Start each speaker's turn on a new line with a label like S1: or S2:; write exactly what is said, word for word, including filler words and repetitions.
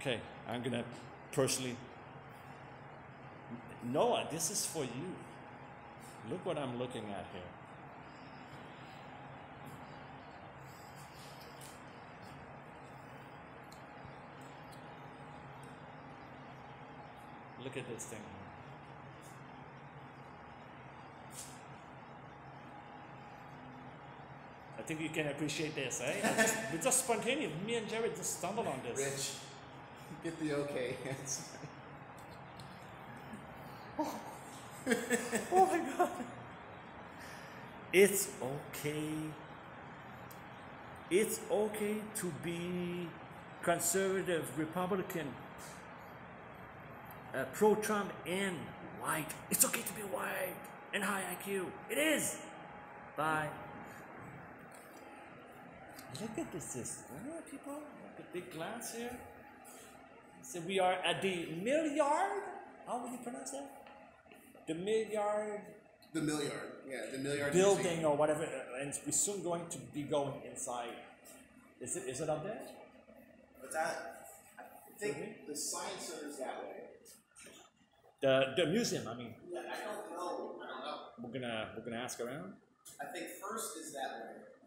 S1: Okay, I'm gonna personally. Noah, this is for you. Look what I'm looking at here. Look at this thing here. I think you can appreciate this, eh? I just, it's just spontaneous. Me and Jared just stumbled on this.
S2: Rich, get the okay.
S1: Oh my God. It's okay. It's okay to be conservative, Republican, uh, pro-Trump, and white. It's okay to be white and high I Q. It is. Bye. Look at this, this uh, people. Look at big glass here. So we are at the milliard. How would you pronounce that? The milliard.
S2: The milliard, yeah, the milliard
S1: building
S2: museum.
S1: or whatever, and we're soon going to be going inside. Is it? Is it up there?
S2: What's that? I think mm-hmm. the science center's that way.
S1: The the museum. I mean.
S2: Yeah, I don't know. I don't know.
S1: We're gonna we're gonna ask around.
S2: I think first is that way.